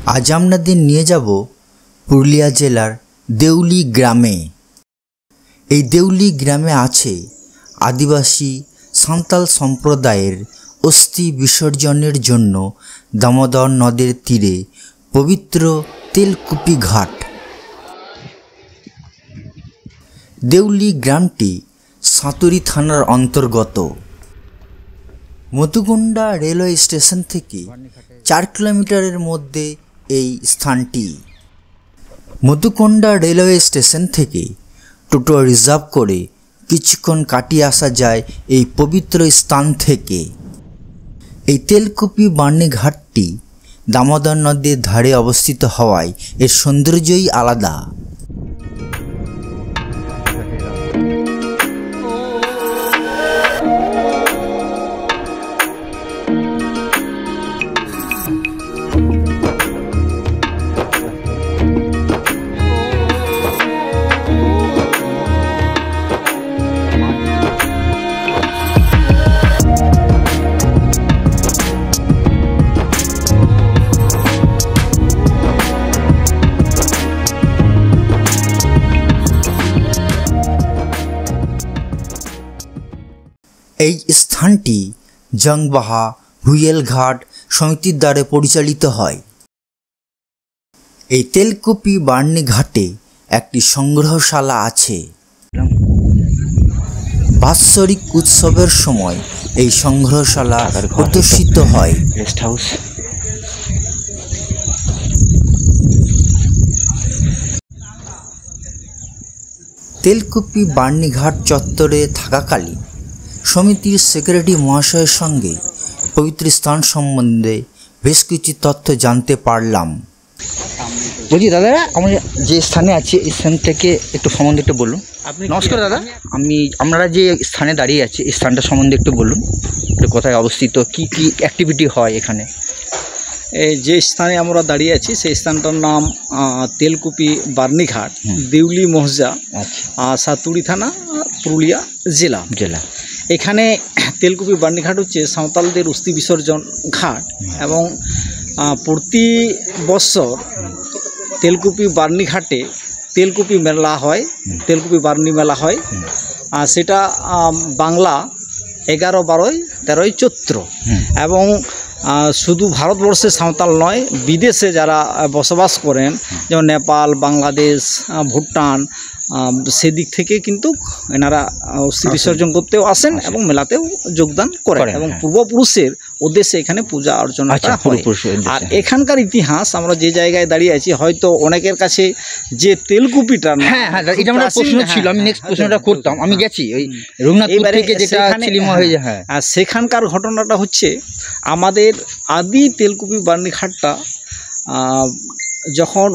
আজ আপনাদের নিয়ে যাব পুরুলিয়া জেলার দেউলি গ্রামে। এই দেউলি গ্রামে আছে আদিবাসী সাঁওতাল সম্প্রদায়ের অস্থি বিসর্জনের জন্য দামোদর নদের তীরে পবিত্র তেলকুপি ঘাট। দেউলি গ্রামটি সাঁতুরি থানার অন্তর্গত। মধুকুন্ডা রেলওয়ে স্টেশন থেকে 4 কিলোমিটারের মধ্যে এই স্থানটি। মধুকুন্ডা রেলওয়ে স্টেশন থেকে টোটো রিজার্ভ করে কিছুক্ষণ কাটিয়ে আসা যায় এই পবিত্র স্থান থেকে। এই তেলকুপি বার্নি ঘাটটি দামোদর নদীর ধারে অবস্থিত হওয়ায় এর সৌন্দর্যই আলাদা। এই স্থানটি জংবাহা হুইয়েলঘাট সমিতির দ্বারা পরিচালিত হয়। এই তেলকুপি বার্নি ঘাটে একটি সংগ্রহশালা আছে। বাৎসরিক উৎসবের সময় এই সংগ্রহশালা প্রদর্শিত হয়। Rest house. তেলকুপি বার্নি ঘাট চত্বরে থাকাকালীন সমিতির সেক্রেটারি মহাশয়ের সঙ্গে পবিত্র স্থান সম্বন্ধে বেশ কিছু তথ্য জানতে পারলাম। বলছি দাদা, আমরা যে স্থানে আছি এই স্থান থেকে একটু সম্বন্ধে একটু বলুন। নমস্কার দাদা, আমরা যে স্থানে দাঁড়িয়ে আছি এই স্থানটা সম্বন্ধে একটু বলুন। কোথায় অবস্থিত, কি কি অ্যাক্টিভিটি হয় এখানে? এই যে স্থানে আমরা দাঁড়িয়ে আছি সেই স্থানটার নাম তেলকুপি বার্নি ঘাট, দেউলি মৌজা, সাতুরি থানা, পুরুলিয়া জেলা। এখানে তেলকুপি বার্নি ঘাট হচ্ছে সাঁওতালদের অস্থি বিসর্জন ঘাট এবং প্রতি বছর তেলকুপি বার্নি ঘাটে তেলকুপি মেলা হয়, তেলকুপি বার্নি মেলা হয়। সেটা বাংলা 11, 12, 13 চৈত্র। এবং শুধু ভারতবর্ষের সাঁওতাল নয়, বিদেশে যারা বসবাস করেন যেমন নেপাল, বাংলাদেশ, ভুটান, সেদিক থেকে কিন্তু এনারা অস্থি বিসর্জন করতেও আসেন এবং মেলাতেও যোগদান করেন এবং পূর্বপুরুষের উদ্দেশ্যে এখানে পূজা অর্চনা হয়। আর এখানকার ইতিহাস আমরা যে জায়গায় দাঁড়িয়ে আছি, হয়তো অনেকের কাছে যে তেলকুপিটা, এটা আমার প্রশ্ন ছিল, আমি নেক্সট প্রশ্নটা করতাম। আমি গেছি ওই রঘুনাথপুর থেকে, যেটা আর সেখানকার ঘটনাটা হচ্ছে আমাদের আদি তেলকুপি বার্নি ঘাটটা যখন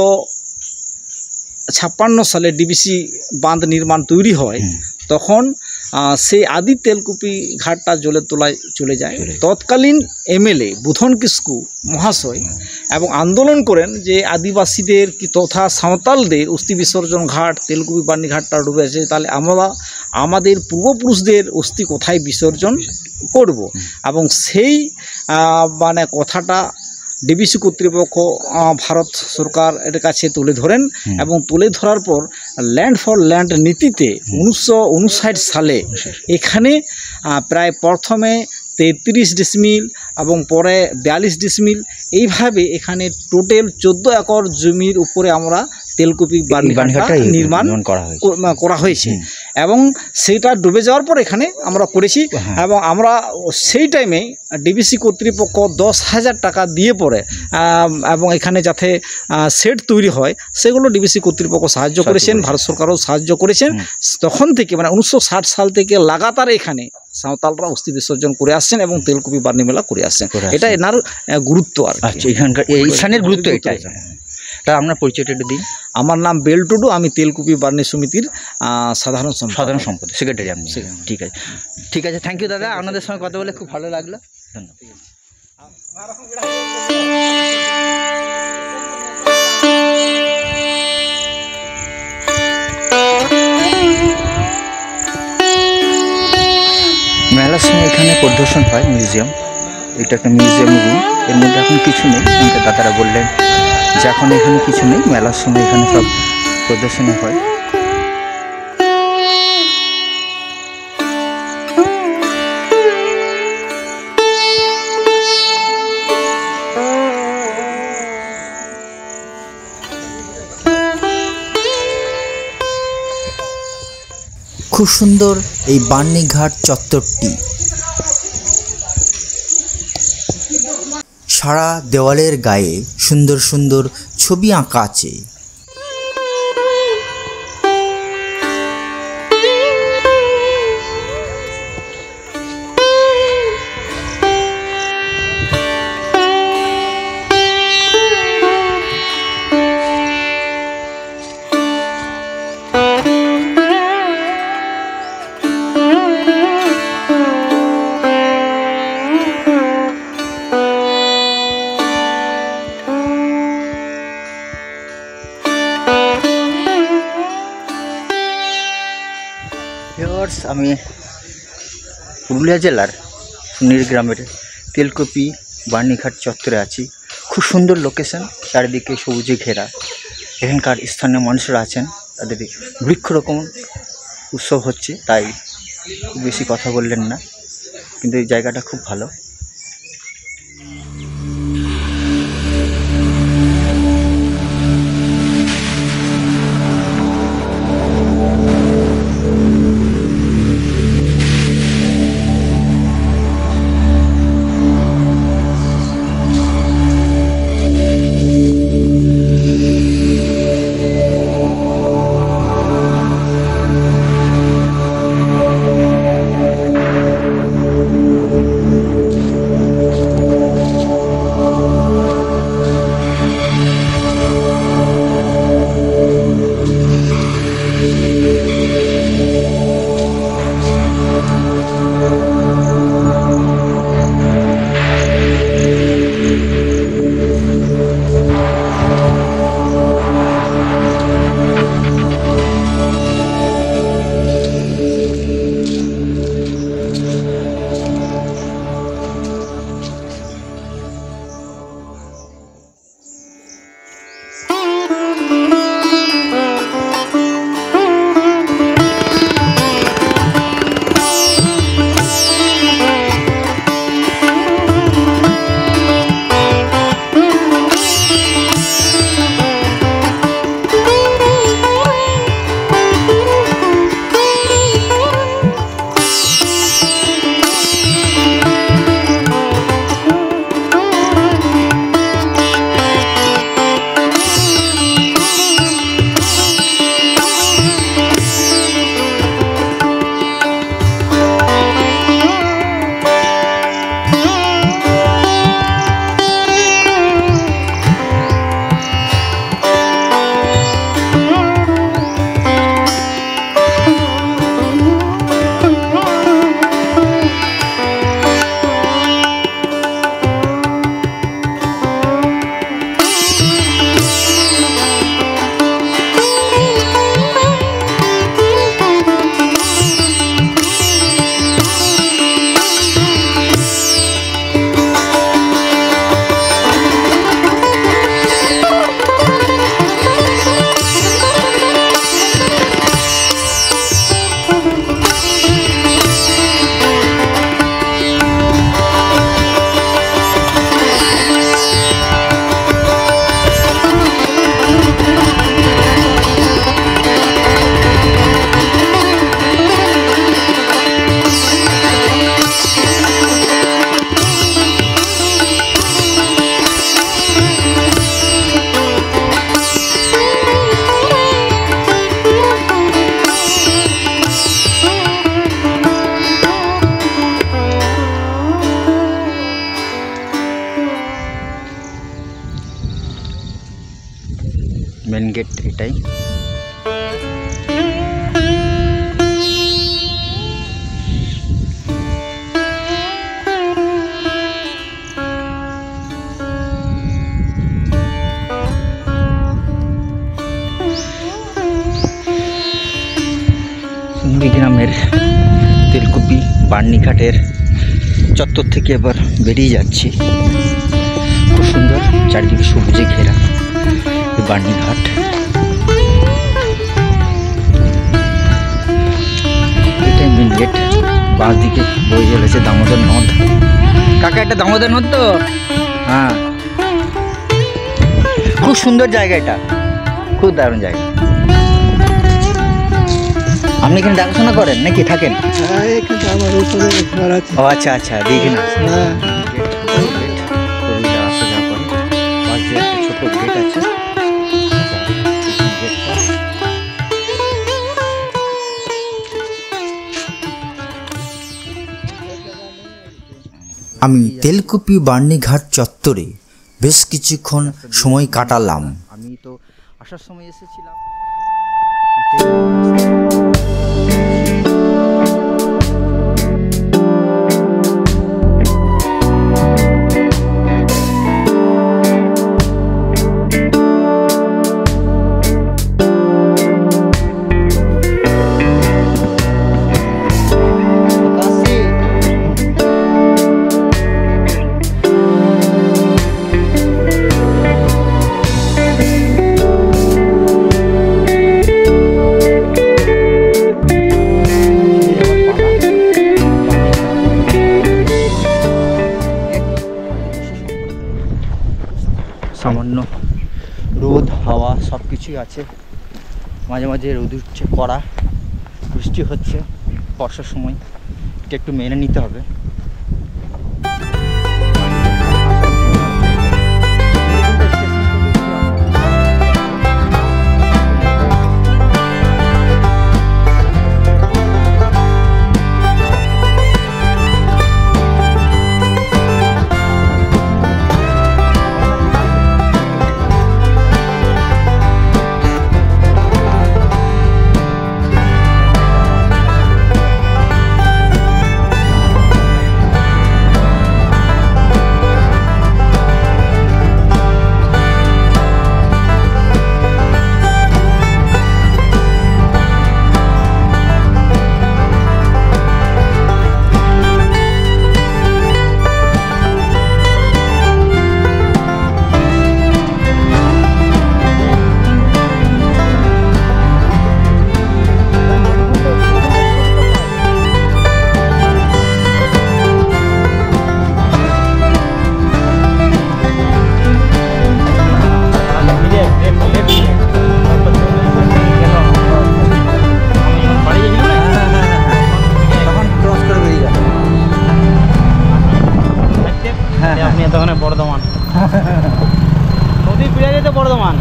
1956 সালে ডিবিসি বাঁধ নির্মাণ তৈরি হয়, তখন সেই আদি তেলকুপি ঘাটটা জলের তলায় চলে যায়। তৎকালীন এমএলএ বুধন কিস্কু মহাশয় এবং আন্দোলন করেন যে আদিবাসীদের কি তথা সাঁওতালদের অস্থি বিসর্জন ঘাট তেলকুপি বার্নি ঘাটটা ডুবে আছে, তাহলে আমরা আমাদের পূর্বপুরুষদের অস্থি কোথায় বিসর্জন করব। এবং সেই কথাটা ডিবিসি কর্তৃপক্ষ ভারত সরকারের কাছে তুলে ধরেন এবং তুলে ধরার পর ল্যান্ড ফর ল্যান্ড নীতিতে 1959 সালে এখানে প্রায় প্রথমে 33 ডিসমিল এবং পরে 42 ডিসমিল, এইভাবে এখানে টোটাল 14 একর জমির উপরে আমরা তেলকুপি বার্নি ঘাটটা নির্মাণ করা হয়েছে। এবং সেইটা ডুবে যাওয়ার পর এখানে আমরা করেছি। এবং আমরা সেই টাইমে ডিবিসি কর্তৃপক্ষ 10,000 টাকা দিয়ে পরে এবং এখানে যাতে সেট তৈরি হয় সেগুলো ডিবিসি কর্তৃপক্ষ সাহায্য করেছেন, ভারত সরকারও সাহায্য করেছেন। তখন থেকে 1960 সাল থেকে লাগাতার এখানে সাঁওতালরা অস্থি বিসর্জন করে আসছেন এবং তেলকুপি বার্নি মেলা করে আসছেন। এটা এনার গুরুত্ব। আর এখানকার এই স্থানের গুরুত্ব এটাই। তা আপনার পরিচয়টা একটু দিন। আমার নাম বেল টুডু, আমি তেলকুপি বার্নি সমিতির সাধারণ সম্পাদক সেক্রেটারি আপনি। ঠিক আছে, থ্যাংক ইউ দাদা, আপনাদের সঙ্গে কথা বলে খুব ভালো লাগলো। ধন্যবাদ। মেলার সময় এখানে পরিদর্শন হয় মিউজিয়াম। এটা একটা মিউজিয়াম রুম, এর মধ্যে এখন কিছু নেই। দাদারা বললেন যে এখন এখানে কিছু নেই, মেলার সময় এখানে সব প্রদর্শনী হয়। খুব সুন্দর এই বার্নিঘাট চত্বরটি। সারা দেওয়ালের গায়ে সুন্দর সুন্দর ছবি আঁকা আছে। আমি পুরুলিয়া জেলার সুনির গ্রামের তেলকুপি বার্নিঘাট চত্বরে আছি। খুব সুন্দর লোকেশন, চারিদিকে সবুজে ঘেরা। এখানকার স্থানীয় মানুষরা আছেন, তাদের বৃক্ষরোপণ উৎসব হচ্ছে, তাই বেশি কথা বললেন না, কিন্তু এই জায়গাটা খুব ভালো। মেন গেট এটাই। গ্রামের তেলকুপি বার্নিঘাটের চত্বর থেকে এবার বেরিয়ে যাচ্ছি। খুব সুন্দর, চারিদিকে সবুজে ঘেরা। বার্নিঘাট। এটাই মেন গেট। বাঁ দিকে বয়ে চলেছে দামোদর নদ। কাকা এটা দামোদর নদ তো? হ্যাঁ, খুব সুন্দর জায়গা, এটা খুব দারুণ জায়গা। আপনি এখানে দেখাশোনা করেন নাকি থাকেন? ও আচ্ছা আচ্ছা, দেখি না আসা যাওয়া করে। পাশে একটা ছোট গেট আছে। আমি তেলকুপি বার্নিঘাট চত্বরে বেশ কিছুক্ষণ সময় কাটালাম। আমি তো আসার সময় এসেছিলাম। সামান্য রোদ হাওয়া সব কিছুই আছে। মাঝে মাঝে রোদ উঠছে, কড়া বৃষ্টি হচ্ছে বর্ষার সময়, এটা একটু মেনে নিতে হবে। বর্ধমান নদী পেরিয়ে যেতে বর্ধমান।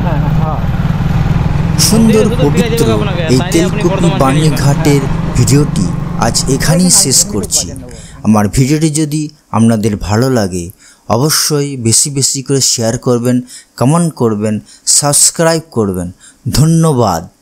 সুন্দর পবিত্র এই তেলকুপি বার্নিঘাটের ভিডিওটি আজ এখানেই শেষ করছি। আমার ভিডিওটি যদি আপনাদের ভালো লাগে অবশ্যই বেশি বেশি করে শেয়ার করবেন, কমেন্ট করবেন, সাবস্ক্রাইব করবেন। ধন্যবাদ।